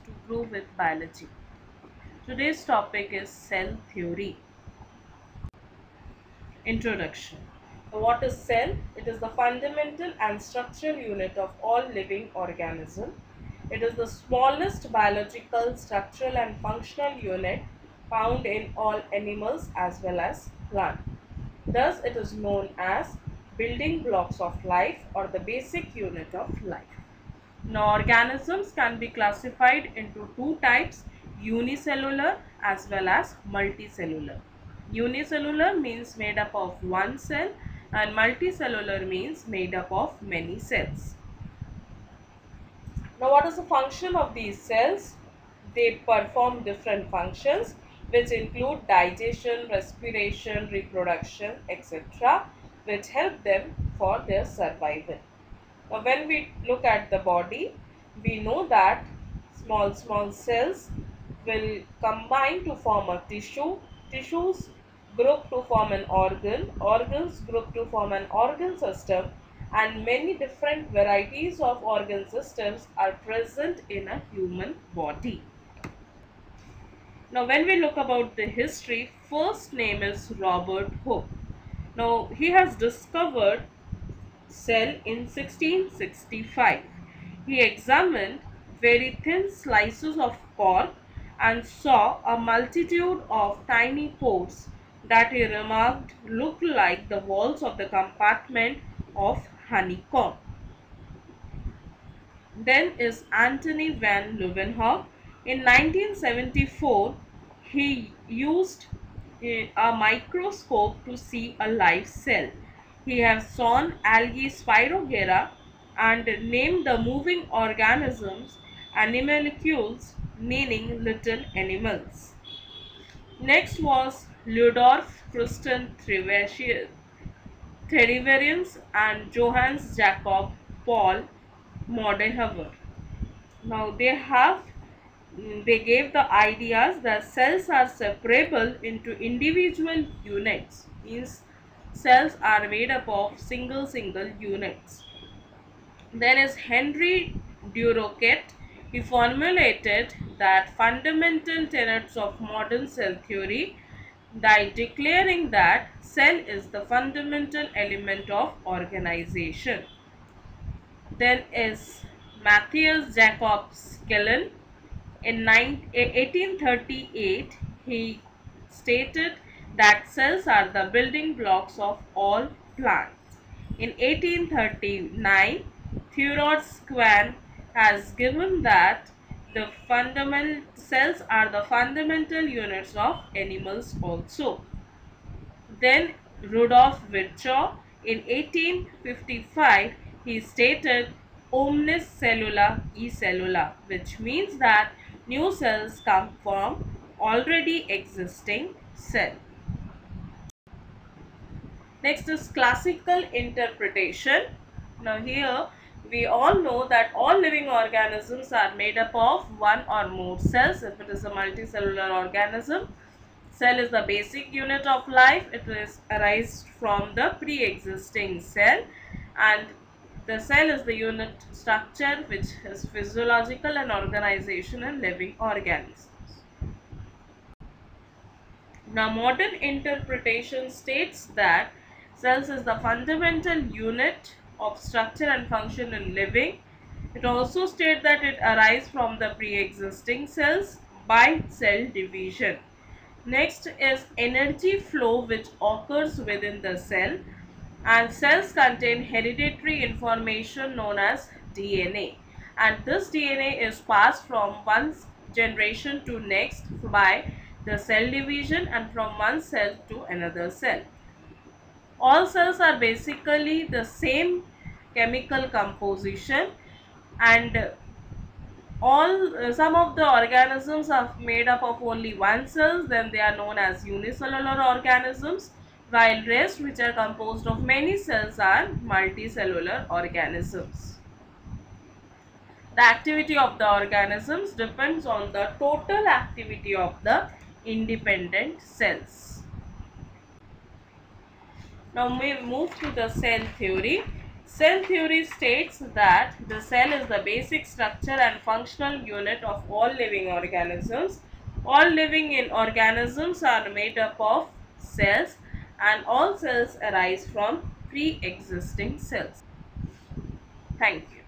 to grow with biology. Today's topic is cell theory. Introduction. What is cell? It is the fundamental and structural unit of all living organism. It is the smallest biological, structural and functional unit found in all animals as well as plants. Thus, it is known as building blocks of life or the basic unit of life. Now, organisms can be classified into two types, unicellular as well as multicellular. Unicellular means made up of one cell and multicellular means made up of many cells. Now, what is the function of these cells? They perform different functions which include digestion, respiration, reproduction, etc., which help them for their survival. Now, when we look at the body, we know that small cells will combine to form a tissue, tissues group to form an organ, organs group to form an organ system, and many different varieties of organ systems are present in a human body. Now, when we look about the history, first name is Robert Hooke. Now, he has discovered cell in 1665. He examined very thin slices of cork and saw a multitude of tiny pores that he remarked looked like the walls of the compartment of honeycomb. Then is Antony van Leeuwenhoek. In 1974, he used a microscope to see a live cell. He has sawn algae Spirogyra and named the moving organisms animalcules, meaning little animals. Next was Ludolf Christian Therivarius and Johannes Jacob Paul Mordehaver. Now they gave the ideas that cells are separable into individual units, means cells are made up of single units. Then is Henry Duroquet. He formulated that fundamental tenets of modern cell theory by declaring that cell is the fundamental element of organization. Then is Matthias Jacob Skelen. In 1838, he stated that cells are the building blocks of all plants. In 1839, Theodore Schwann has given that the fundamental cells are the fundamental units of animals also. Then Rudolf Virchow in 1855, he stated omnis cellula e cellula, which means that new cells come from already existing cell. Next is classical interpretation. Now here we all know that all living organisms are made up of one or more cells. If it is a multicellular organism, cell is the basic unit of life. It is arised from the pre-existing cell, and the cell is the unit structure which is physiological and organizational in living organisms. Now, modern interpretation states that cells is the fundamental unit of structure and function in living. It also states that it arises from the pre-existing cells by cell division. Next is energy flow which occurs within the cell, and cells contain hereditary information known as DNA, and this DNA is passed from one generation to next by the cell division and from one cell to another cell. All cells are basically the same chemical composition, and some of the organisms are made up of only one cell, then they are known as unicellular organisms, while rest which are composed of many cells are multicellular organisms. The activity of the organisms depends on the total activity of the independent cells. Now we move to the cell theory. Cell theory states that the cell is the basic structure and functional unit of all living organisms. All living in organisms are made up of cells, and all cells arise from pre-existing cells. Thank you.